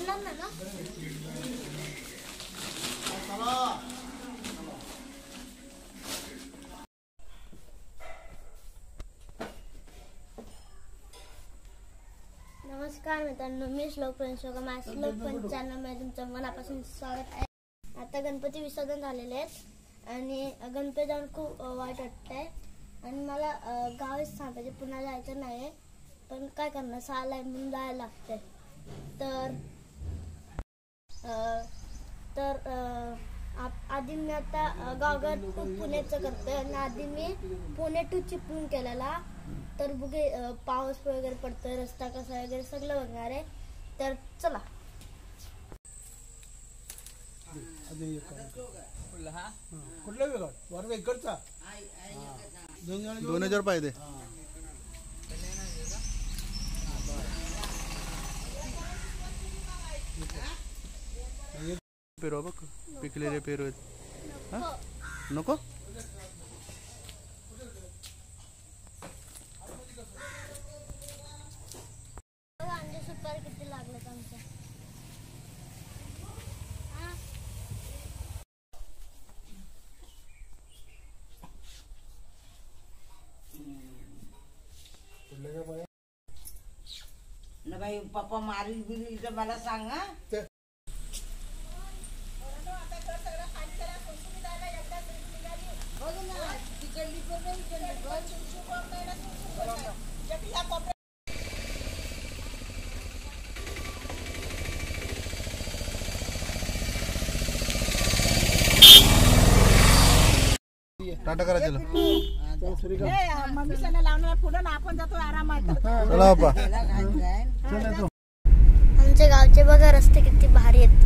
पडणार नाही ना? नमस्कार मित्रांनो, मी श्लोक प्रिन्सोगा माझ्या श्लोक पण चॅनलमध्ये तुमचं मनापासून स्वागत आहे. आता गणपती विसर्जन झालेले आहेत आणि गणपती जाऊन खूप वाईट वाटतंय आणि मला गावीच सांगायचे, पुन्हा जायचं नाही. पण काय करणार, शाळा म्हणून जायला लागतंय. आधी मी आता गावघर पुण्याचं करतोय आणि आधी मी पुणे टू चिपळूण केलेला. तर बघे पाऊस वगैरे पडतोय, रस्ता कसा वगैरे सगळं बघणार आहे. तर चला. कुठला वेगळा वर इकडचा 2000 पाहिजे. पेरू बघ, पिकलेले पेरू आहेत. नको सुपारी किती लागलं आमच्या. ना भाई पप्पा मारील बिरील तर मला सांगा. टाटा करा चला. मम्मीला लावणार पुढं आपण जातो आरामात. चला बाप्पा. आमच्या गावचे बघा रस्ते किती भारी आहेत.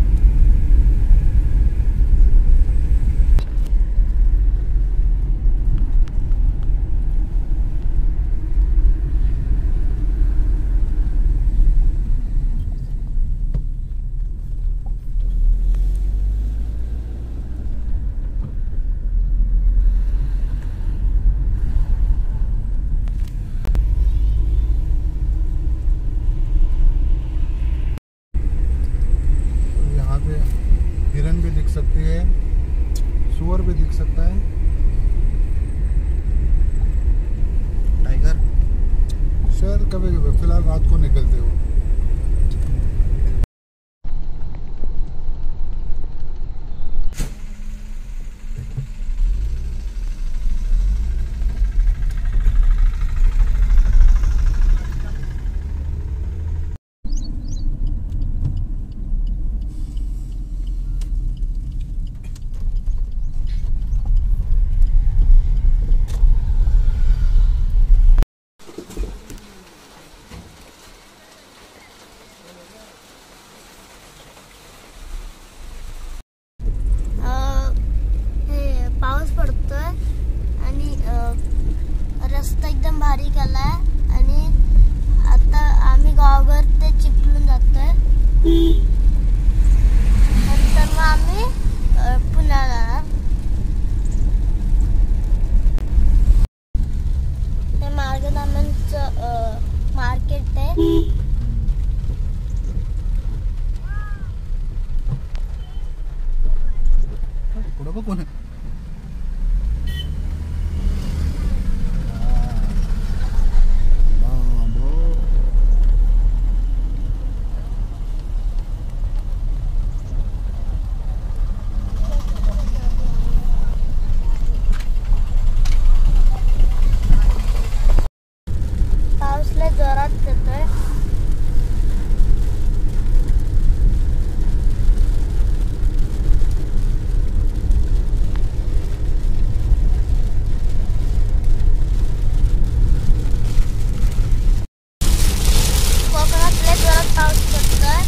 हिरन भी दिख सकती है, सुअर भी दिख सकता है, टाइगर शायद कभी कभी, फिलहाल रात को निकलते हो. पाऊस पडतोय आणि रस्ता एकदम भारी केलाय आणि आता आम्ही गावघर ते चिपळूण जातोय. नंतर मग आम्ही पुण्याला जाणार. ते मार्गदर्शनचं मार्केट आहे. पुढं बघ कोण आहे. पाऊसला जोरात येतोय. कोकणातल्या जोरात पाऊस पडतोय.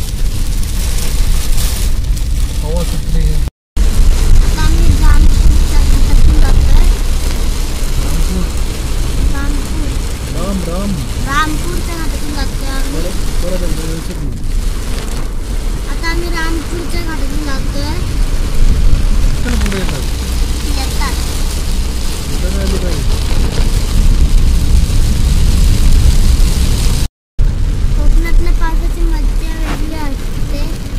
हवा सुटली आहे. आता आम्ही रामपूरच्या घाटातून जातोय. रामपूरच्या घाटातून जातोय आम्ही. आता आम्ही रामपूरच्या घाटातून जातोय. येतात. कोकणातल्या पावसाची मज्जा वेगळी असते.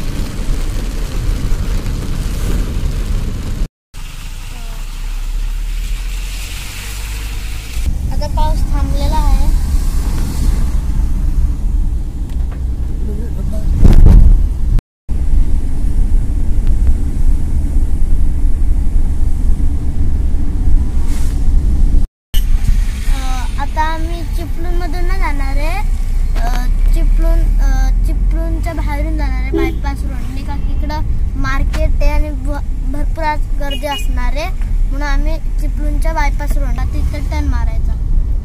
बराच गर्दी असणार आहे, म्हणून आम्ही चिपळूणच्या बायपास रोडला तिथे टर्न मारायचा.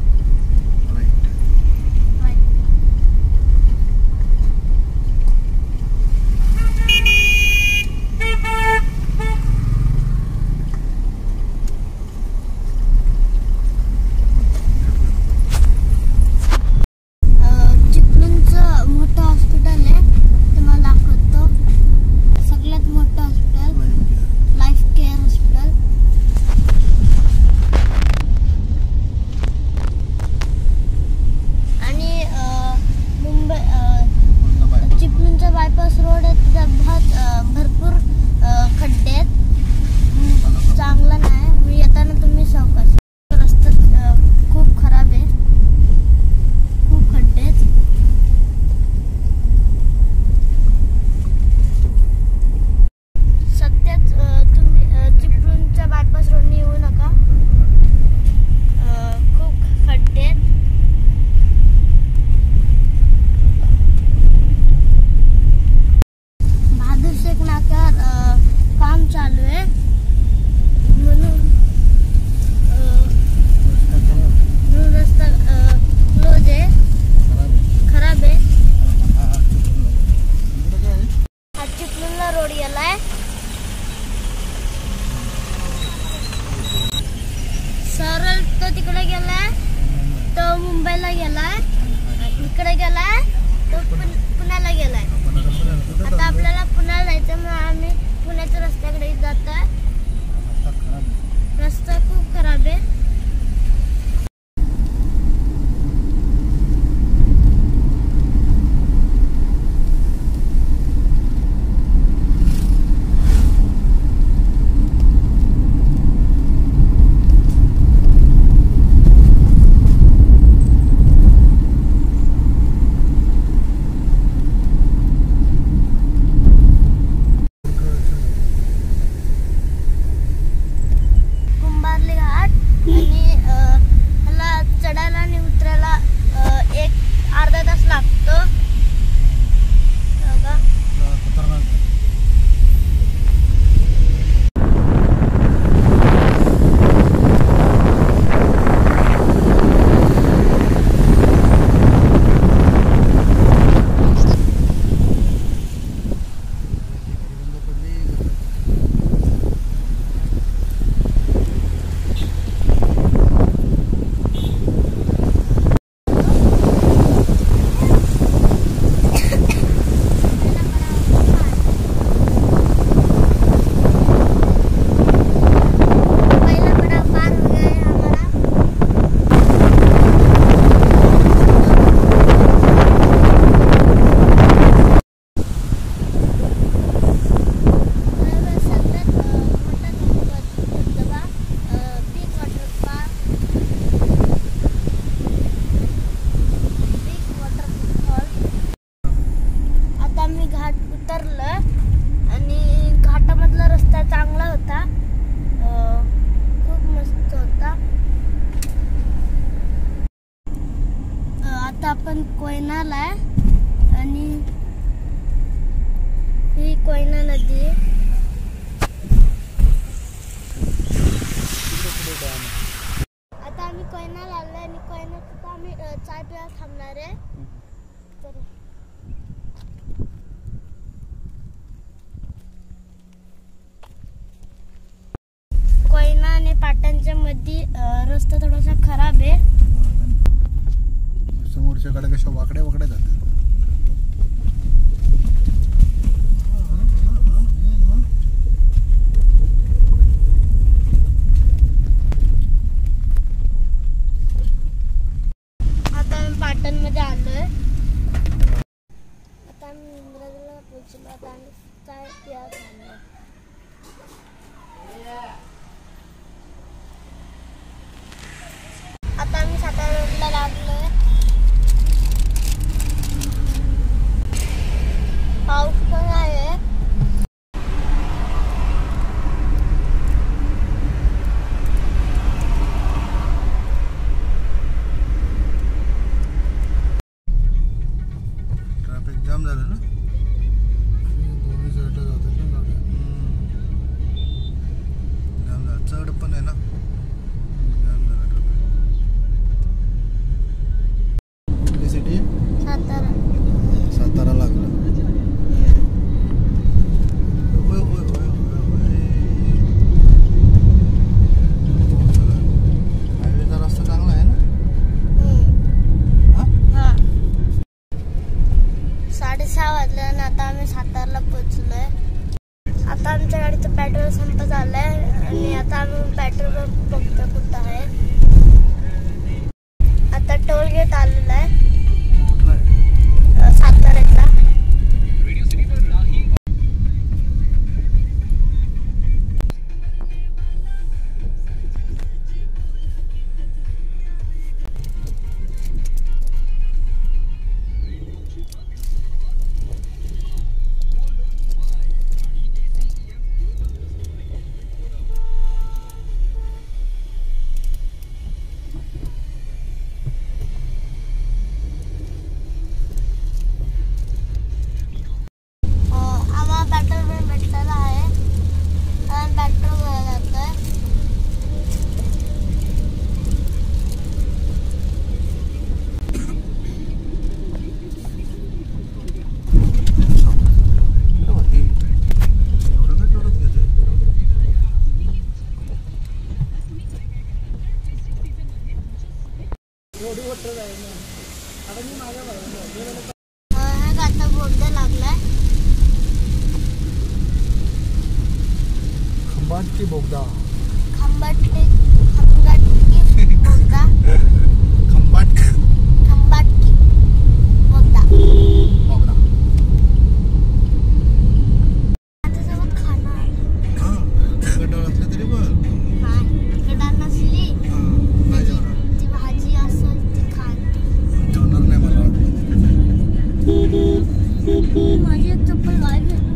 सरळ तो तिकडे गेलाय, तो मुंबईला गेलाय, इकडे गेलाय, तो पुण्याला गेलाय. आता आपल्याला पुण्याला जायचं, म्हणून आम्ही पुण्याच्या रस्त्याकडे जातोय. रस्ता खूप खराब आहे. आपण कोयनाला आहे आणि ही कोयना नदी आहे. आता आम्ही कोयनाला आलोय आणि कोयनात आम्ही चाय प्यायला थांबणार आहे. तर कोयना आणि पाटणच्या मध्ये रस्ता थोडासा खराब आहे. समोरच्या कडे कशा वाकड्या वाकड्या जातात. आता आम्ही पाटण मध्ये आलोय. आता आम्ही इंद्राजला पोहोचलो. आता आम्ही चाय प्यायला थांबलोय. आता आम्ही सातारा रोडला लागलोय. पाऊस पण आहे. ट्रॅफिक जाम झालं ना. दोन्ही साईडला जातात ना गाड्या. 6 वाजले आणि आता आम्ही सातारला पोहोचलोय. आता आमच्या गाडीचं पेट्रोल संप झालंय आणि आता आम्ही पेट्रोल पंप बघतो कुठं आहे. आता टोल गेट आलेला आहे साताऱ्याचा. आता बोर्ड लागलाय खंबाटकी बोगदा. खंबाटकी बोगदा. खंबाटकी बोगदा. त्याच्यासोबत खाणार तरी पण नाही कडा नसली नाही जेवणार. ती भाजी असेल ती खाण. जेवणार नाही मला वाटतं. माझी एक चप्पल गायब आहे.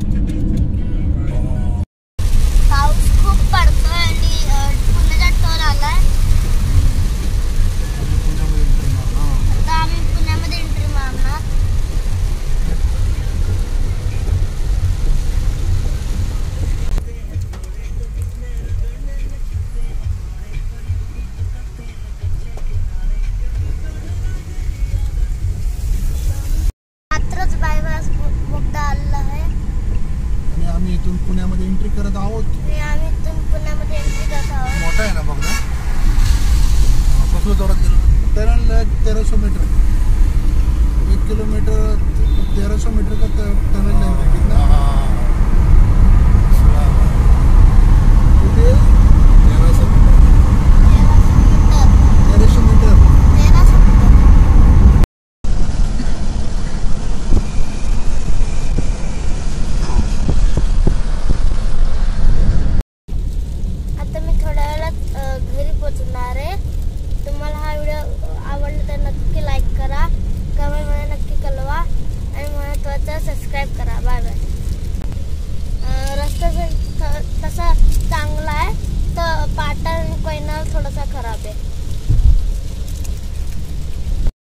पाऊस खूप पडतोय आणि पुण्याचा टोल आलाय. आता आम्ही पुण्यामध्ये एंट्री मारणार. मात्रच बायपास बोगदा आलेला आहे आणि आम्ही इथून पुण्यामध्ये एंट्री करत आहोत. आणि आम्ही इथून पुण्यामध्ये एंट्री करत आहोत. मोठा आहे ना बोगदा. कसलं जोरात गेलो. 1300 मीटर 1 किलोमीटर 1300 मीटर का टनल नाही कितना किती 1300 मीटर. 1300 मीटर. आता मी थोड्या वेळात घरी पोहोचणार आहे. तुम्हाला हा व्हिडिओ आवडला तर नक्की लाईक करा, कमेंटमध्ये नक्की कळवा आणि महत्त्वाचं सबस्क्राईब करा.